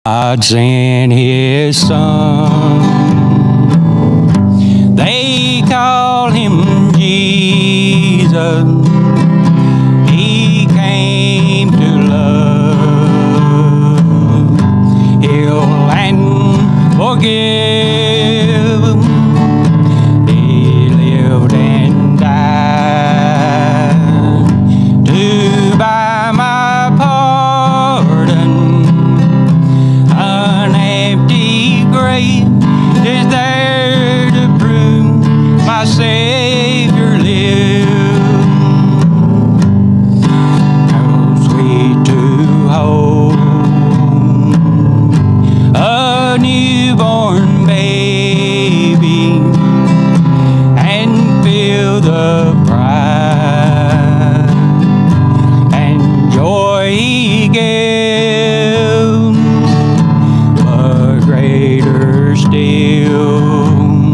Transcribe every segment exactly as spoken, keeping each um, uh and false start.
God sent his son. They call him Jesus. He came to love, heal and forgive. He lived and died to buy my pardon. An empty grave is there to prove my Savior lives. How sweet to hold a newborn baby and feel the pride and joy he gave. But greater still,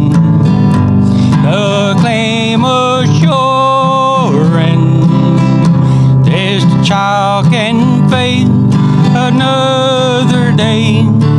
the claim assuring this child can face another day.